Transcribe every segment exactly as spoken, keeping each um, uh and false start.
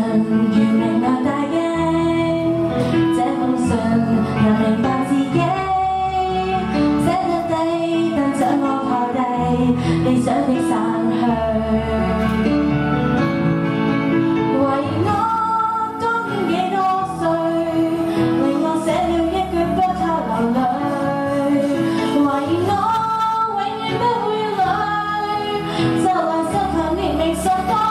如明亮大鏡，這封信能明白自己，捨得地但將我拋低，理想的散去。為我當年幾多歲，令我寫了一句不靠流淚，為我永遠不會累，就來失去年齡十多。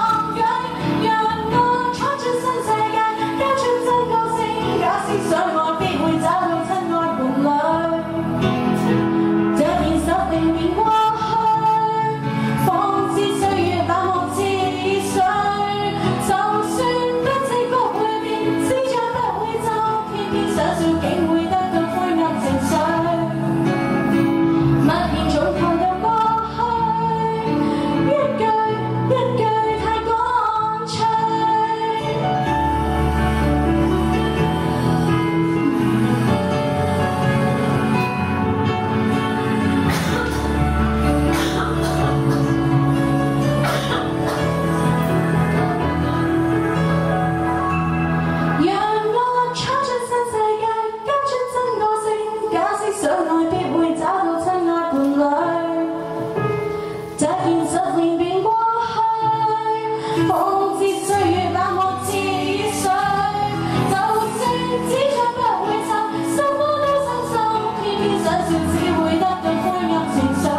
放置歲月冷漠似水，就算紙張不會皺，心窩都深深，偏偏想笑只會得到灰暗情緒。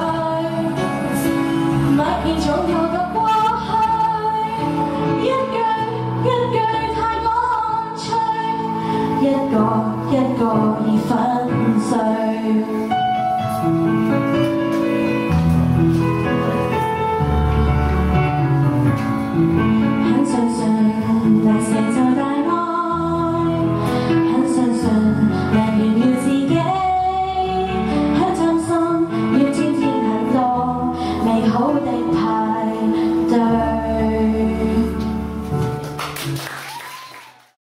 默然重遊到過去，一句一句太乾脆，一個一個已粉碎。